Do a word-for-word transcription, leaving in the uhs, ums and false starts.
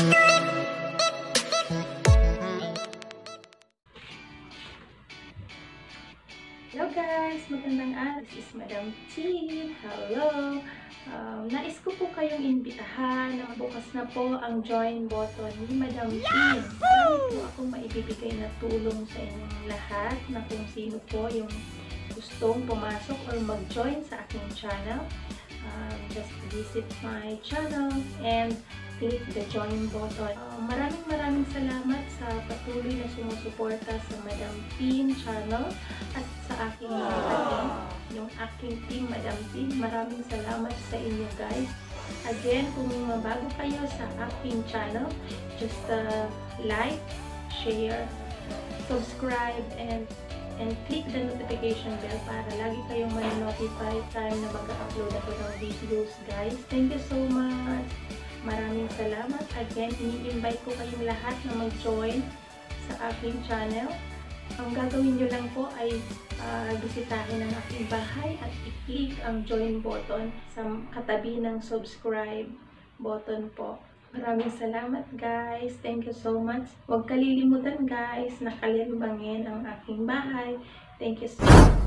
Hello guys! Magandang araw. This is Madam T. Hello! Um, nais ko po kayong imbitahan na bukas na po ang join button ni Madam T. Marami po akong maibibigay na tulong sa inyong lahat na kung sino po yung gustong pumasok or mag-join sa aking channel. Um, just visit my channel and click the join button. Uh, maraming maraming salamat sa patuloy na sumusuporta sa Madam Team channel at sa aking mga team, yung aking team Madam Team. Maraming salamat sa inyo guys. Again, kung bago kayo sa aking channel, just uh, like, share, subscribe, and and click the notification bell para lagi kayong ma-notify time na mag-upload ako ng videos guys. Thank you so much! Maraming salamat. Again, ini-invite ko kayong lahat na mag-join sa aking channel. Ang gagawin nyo lang po ay uh, bisitahin ang aking bahay at i-click ang join button sa katabi ng subscribe button po. Maraming salamat guys. Thank you so much. Huwag kalilimutan guys na kalimbangin ang aking bahay. Thank you so much.